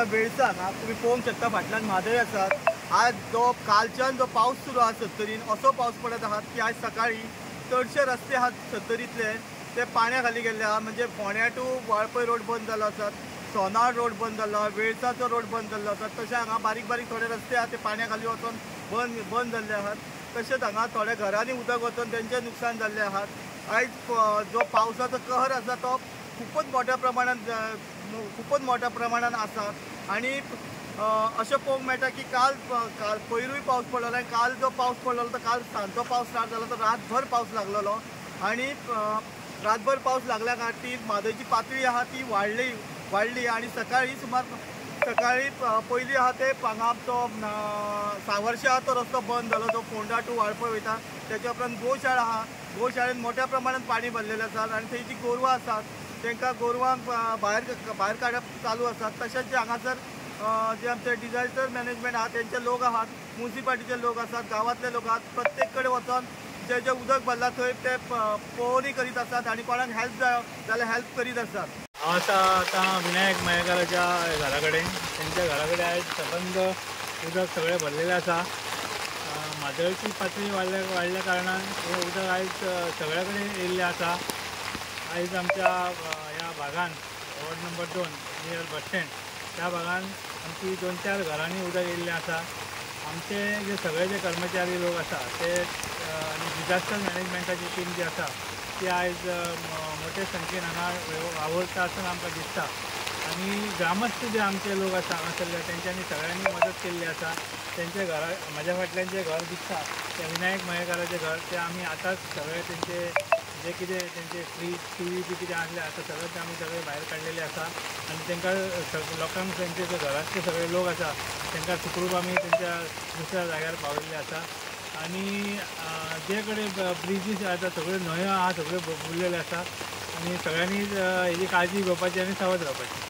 वेळसाक तुम्ही पळोवंक शकता फाटल्यान म्हादय आसात। आज जो कालच्यान जो पावस सुरू आहा सत्तरीन असो पावस पडत आहात की आज सकाळी चडशे रस्ते आहात सत्तरीतले ते पाण्या खाली गेल्ले आहा। म्हणजे फोंड्या टू वाळपय रोड बंद जालो आसात, सोनार रोड बंद जाल्लो आहा, वेळसाचो रोड बंद जाल्लो आसा। तशें हांगा बारीक बारीक थोडे रस्ते आहात ते पाण्या खाली वचून बंद जाल्ले आहात। तशेंच हांगा थोड्या घरांनी उदक वचून तेंचें नुकसान जाल्लें आहात। आयज जो पावसाचो कहर आसा तो खूपच मोठ्या प्रमाणात आसा। आणि अशें पळोवंक मेळटा की काल पयरूय पावस पडलो आनी काल जो पावस पडलो तो काल सांजचो पावस स्टार्ट जालो तो रातभर पावस लागलेलो आणि रातभर पावस लागल्या खातीर म्हादयची पातळी आहा ती वाडली आणि सकाळी पयलीं आहा ते हांगा तो सावर्शे आहा तो रस्तो बंद जालो जो फोंडा टू वाळपय वयता। त्याच्या उपरांत गोशाळा आहा, गोशाळेन मोठ्या प्रमाणात पाणी भरलेलें आसा आणि थंय जी गोरवां आसात तांकां गोरवांक भायर काडप चालू आसा। तशेंच जे हांगासर जे आमचे डिझास्टर मॅनेजमेंट आहात त्यांचे लोक आहात, म्युनिसिपालिटीचे लोक आसात, गांवांतले लोक आहात, प्रत्येक कडेन वचून जे उदक भरला थंय ते पळोवणी करीत आसात आणि कोणाक हेल्प जाय जाल्यार हेल्प करीत आसात। हांव आसा आतां विनायक मयेकाराच्या घरा कडेन। तेंच्या घरा कडेन आयज सबंद उदक सगळें भरलेलें आसा। म्हादयची पातळी वाडल्या कारणान हें उदक आयज सगळ्या कडेन येयल्लें आसा। आयज आमच्या ह्या भागान ward number 2 near bus stand त्या भागान आमची 2-4 घरांनी उदक येयल्लें आसा। आमचे जे सगळे जे कर्मचारी लोक आसा ते आनी डिझास्टर मॅनेजमेंटाची टीम जी आसा ती आयज मोठे संख्येन हांगा वावरता आसतना आमकां दिसता। आणि ग्रामस्थ जे आमचे लोक आसा हांगासरले तेंच्यांनी सगळ्यांनी मदत केल्ली आसा। तेंचे घरा म्हाज्या फाटल्यान जे घर दिसता ते विनायक मयेकाराचें घर ते आमी आतांच सगळे तेंचे जे कितें तेंचे फ्रीज टीव्ही बी कितें आसलें आतां सगळें ते आमी सगळे भायर काडलेले आसा आनी तेंकां लोकांक तेंचे जे घरांतले सगळे लोक आसा तेंकां सुखरूप आमी तेंच्या दुसऱ्या जाग्यार पावयल्ले आसा। आणि जे कडेन ब्रिजीस आसा सगळ्यो न्हंयो आहा सगळ्यो बुडलेल्यो आसा आणि सगळ्यांनी हेजी काळजी घेवपाची आनी सावध रावपाची।